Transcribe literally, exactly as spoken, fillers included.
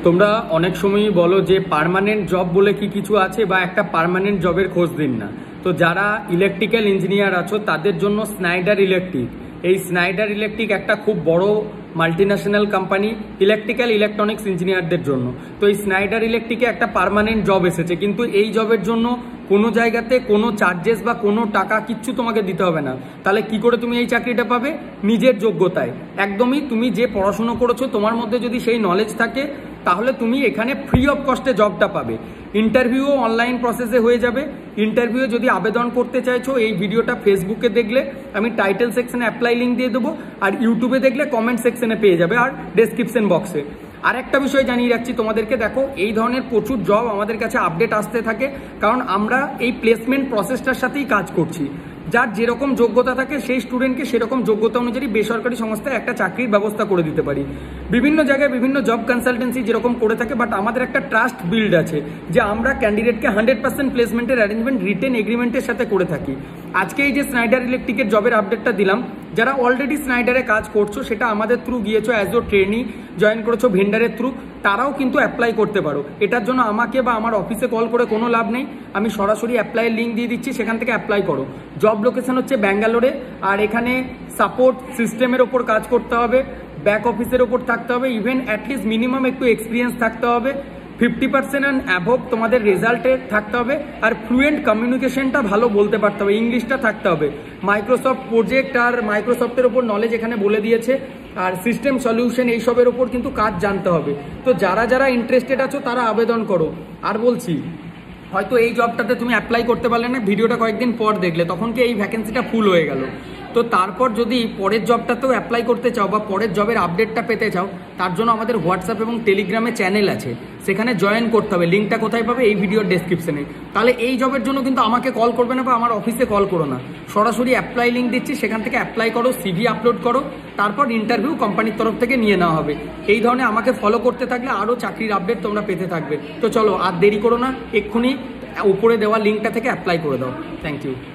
তোমরা অনেক সময়ই বলো যে পার্মানেন্ট জব বলে কি কিছু আছে বা একটা পার্মানেন্ট জবের খোঁজ দিন না। তো যারা ইলেকট্রিক্যাল ইঞ্জিনিয়ার আছো তাদের জন্য স্নাইডার ইলেকট্রিক, এই স্নাইডার ইলেকট্রিক একটা খুব বড় মাল্টিন্যাশনাল কোম্পানি ইলেকট্রিক্যাল ইলেকট্রনিক্স ইঞ্জিনিয়ারদের জন্য। তো এই স্নাইডার ইলেকট্রিকে একটা পার্মানেন্ট জব এসেছে, কিন্তু এই জবের জন্য কোনো জায়গাতে কোনো চার্জেস বা কোনো টাকা কিচ্ছু তোমাকে দিতে হবে না। তাহলে কি করে তুমি এই চাকরিটা পাবে? নিজের যোগ্যতায়। একদমই তুমি যে পড়াশুনো করেছো তোমার মধ্যে যদি সেই নলেজ থাকে তাহলে তুমি এখানে ফ্রি অফ কস্টে জবটা পাবে। ইন্টারভিউ অনলাইন প্রসেসে হয়ে যাবে। ইন্টারভিউ যদি আবেদন করতে চাইছো এই ভিডিওটা ফেসবুকে দেখলে আমি টাইটেল সেকশনে অ্যাপ্লাই লিঙ্ক দিয়ে দেবো, আর ইউটিউবে দেখলে কমেন্ট সেকশনে পেয়ে যাবে, আর ডেসক্রিপশন বক্সে। আর একটা বিষয় জানিয়ে রাখছি তোমাদেরকে, দেখো এই ধরনের প্রচুর জব আমাদের কাছে আপডেট আসতে থাকে, কারণ আমরা এই প্লেসমেন্ট প্রসেসটার সাথেই কাজ করছি। যার যেরকম যোগ্যতা থাকে সেই স্টুডেন্টকে সেরকম যোগ্যতা অনুযায়ী বেসরকারি সংস্থায় একটা চাকরির ব্যবস্থা করে দিতে পারি। বিভিন্ন জায়গায় বিভিন্ন জব কনসালটেন্সি যেরকম করে থাকে, বাট আমাদের একটা ট্রাস্ট বিল্ড আছে যে আমরা ক্যান্ডিডেটকে হান্ড্রেড পার্সেন্ট প্লেসমেন্টের অ্যারেঞ্জমেন্ট রিটেন এগ্রিমেন্টের সাথে করে থাকি। আজকে এই যে স্নাইডার ইলেকট্রিকের জবের আপডেটটা দিলাম, যারা অলরেডি স্নাইডারে কাজ করছো, সেটা আমাদের থ্রু গিয়েছো অ্যাজ ও ট্রেনি জয়েন করেছো ভেন্ডারের থ্রু, তারাও কিন্তু অ্যাপ্লাই করতে পারো। এটার জন্য আমাকে বা আমার অফিসে কল করে কোনো লাভ নেই, আমি সরাসরি অ্যাপ্লাইয়ের লিঙ্ক দিয়ে দিচ্ছি, সেখান থেকে অ্যাপ্লাই করো। জব লোকেশন হচ্ছে ব্যাঙ্গালোরে, আর এখানে সাপোর্ট সিস্টেমের ওপর কাজ করতে হবে, ব্যাক অফিসের ওপর থাকতে হবে, ইভেন অ্যাটলিস্ট মিনিমাম একটু এক্সপিরিয়েন্স থাকতে হবে, ফিফটি পার্সেন্ট অ্যান্ড অ্যাভব তোমাদের রেজাল্টে থাকতে হবে, আর ফ্লুয়েন্ট কমিউনিকেশনটা ভালো বলতে পারতে হবে, ইংলিশটা থাকতে হবে। মাইক্রোসফট প্রজেক্ট আর মাইক্রোসফটের ওপর নলেজ এখানে বলে দিয়েছে, আর সিস্টেম সলিউশন এইসবের ওপর কিন্তু কাজ জানতে হবে। তো যারা যারা ইন্টারেস্টেড আছো তারা আবেদন করো। আর বলছি, হয়তো এই জবটাতে তুমি অ্যাপ্লাই করতে পারলে না, ভিডিওটা কয়েকদিন পর দেখলে, তখন কি এই ভ্যাকেন্সিটা ফুল হয়ে গেল। তো তারপর যদি পরের জবটাতেও অ্যাপ্লাই করতে চাও বা পরের জবের আপডেটটা পেতে চাও, তার জন্য আমাদের হোয়াটসঅ্যাপ এবং টেলিগ্রামে চ্যানেল আছে, সেখানে জয়েন করতে হবে। লিঙ্কটা কোথায় পাবে? এই ভিডিওর ডেসক্রিপশনে। তাহলে এই জবের জন্য কিন্তু আমাকে কল করবে না বা আমার অফিসে কল করো না, সরাসরি অ্যাপ্লাই লিঙ্ক দিচ্ছি, সেখান থেকে অ্যাপ্লাই করো, সিভি আপলোড করো, তারপর ইন্টারভিউ কোম্পানির তরফ থেকে নিয়ে নেওয়া হবে। এই ধরনের আমাকে ফলো করতে থাকলে আরও চাকরির আপডেট তোমরা পেতে থাকবে। তো চলো আর দেরি করো না, এক্ষুনি উপরে দেওয়া লিঙ্কটা থেকে অ্যাপ্লাই করে দাও। Thank you.